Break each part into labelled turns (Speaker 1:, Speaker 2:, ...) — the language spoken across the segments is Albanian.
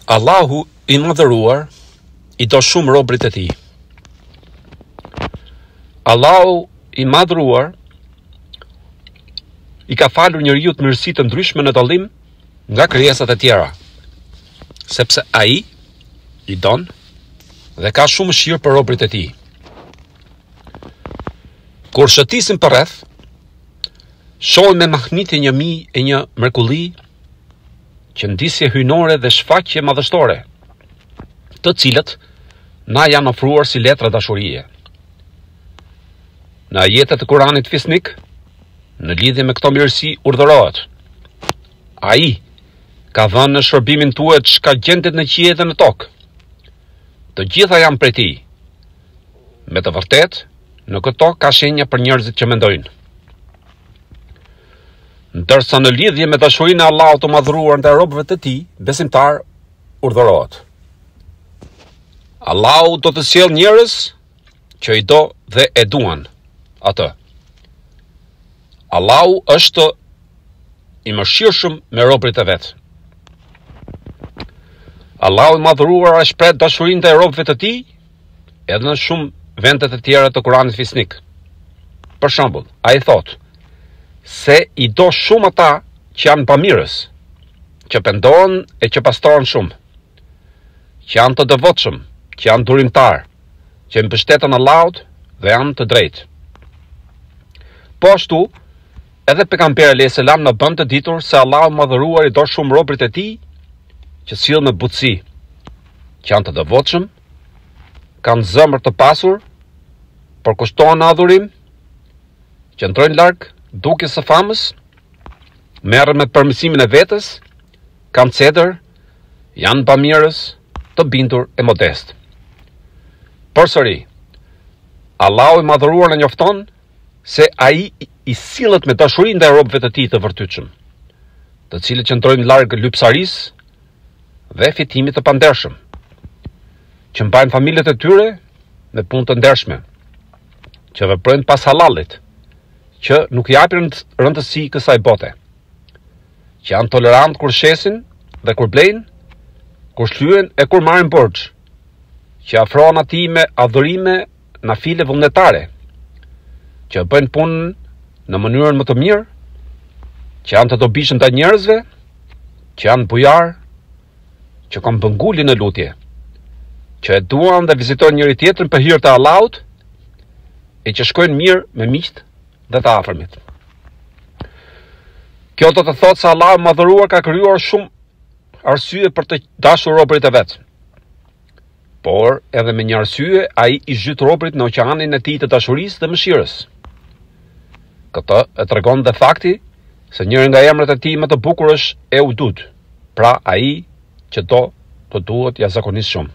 Speaker 1: Allahu I madhëruar I do shumë robrit e tij. Allahu I madhëruar I ka falur njeriu të mirësi të ndryshme në dallim nga krijesat e tjera, sepse ai I don dhe ka shumë mëshirë për robrit e tij. Kur shëtisim përreth, shohim me mahnitje një mij e një mrekulli, që ndisje hyjnore dhe shfaqje madhështore, të cilët na janë ofruar si letra dashurie. Në ajetet e Kuranit fisnik, në lidhje me këto mirësi urdhërohet: ai ka dhënë në shërbimin tuaj çka gjendet në qiell dhe në tokë. Të gjitha janë prej tij. Me të vërtetë, në këto ka shenja për njerëzit që mendojnë. Ndërsa në lidhje me dashurinë e Allahut të madhëruar ndaj robëve të tij, besimtar urdhërohet: Allahu do të sjellë njerëz që I do dhe e duan atë. Allahu është I mëshirshëm me robërit e vet. Allahu I madhëruar e shpreh dashurinë ndaj robëve të tij edhe në shumë vende të tjera të Kuranit fisnik. Për shembull, ai thotë se I do shumë ata që janë bamirës, që pendohen e që pastrohen shumë, që janë të devotshëm, që janë durimtar, që mbështeten Allahut dhe janë të drejtë. Po ashtu, edhe pejgamberi alayhis salam na bën të ditur se Allahu madhëruar I do shumë robërit e tij që sillen me butësi, që janë të devotshëm, kanë zemër të pasur, përkushtohen në adhurim, që ndrojnë larg dukjes së famës, merren me përmirësimin e vetes, kanë cedër, janë bamirës, të bindur e modest. Përsëri, Allahu I madhëruar na njofton se ai I sillet me dashuri ndaj robëve të tij të vërtetshëm, të cilët qëndrojnë larg lypsarisë dhe fitimit të pandershëm, që mbajnë familjet e tyre në punë të ndershme, që veprojnë pas halalit, që nuk japin rëndësi kësaj bote, që janë tolerant kur shesin dhe kur blejnë, kur shlyen e kur marrin borxh, që afrohen atij me adhurime nafile vullnetare, që bëjnë punën në mënyrën më të mirë, që janë të dobishëm ndaj njerëzve, që janë bujar, që kanë bëngulli në lutje, që e duan dhe vizitojnë njëri tjetrin për hir të Allahut, e që shkojnë mirë me miqt dhe të afërmit. Kjo do të thotë se Allahu madhëruar ka krijuar shumë arsye për të dashur robërit e vet. Por edhe me një arsye ai I zhyt robërit në oqeanin e tij të dashurisë dhe mëshirës. Këtë e tregon dhe fakti se njëri nga emrat e tij më të bukur është Eudud, pra ai që do të duhet jashtëzakonisht shumë.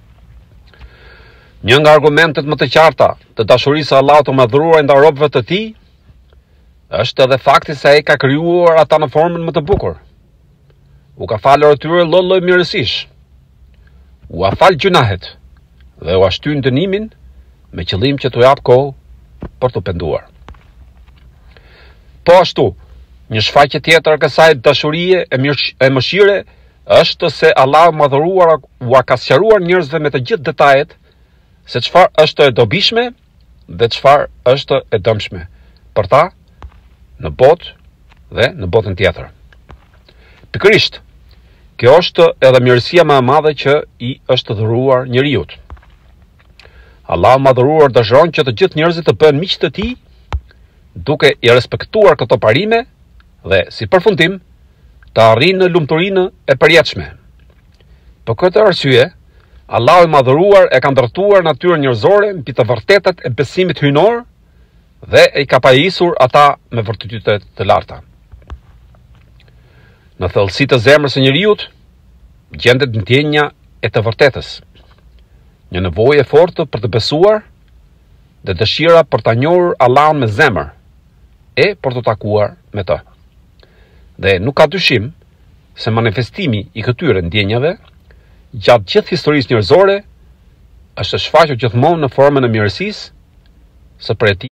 Speaker 1: Një nga argumentet më të qarta të dashurisë së Allahut të madhëruar ndaj robëve të tij është edhe fakti se ai ka krijuar ata në formën më të bukur. U ka falur atyre lloj-lloj mirësish. U afal gjunahet dhe u ashtyn dënimin me qëllim që t'u jap kohë për të penduar. Po ashtu, një shfaqje tjetër e kësaj dashurie e mëshire është se Allahu madhëruar u ka sqaruar njerëzve me të gjithë detajet se çfarë është e dobishme dhe çfarë është e dëmshme për ta në botë dhe në botën tjetër. Pikërisht, kjo është edhe mirësia më e madhe që I është dhuruar njeriut. Allahu madhëruar dëshiron që të gjithë njerëzit të bëhen miq të tij, duke I respektuar këto parime dhe, si përfundim, të arrijnë lumturinë e përjetshme. Për këtë arsye, Allahu I madhëruar e ka ndërtuar natyrën njerëzore mbi të vërtetat e besimit hyjnor dhe I ka pajisur ata me virtyte të larta. Në thellësi të zemrës së njeriut gjendet ndjenja e të vërtetës, një nevojë e fortë për të besuar dhe dëshira për ta njohur Allahun me zemër e për të takuar me të. Dhe nuk ka dyshim se manifestimi I këtyre ndjenjave gjatë gjithë historisë njerëzore është shfaqur gjithmonë në formën e mirësisë së prej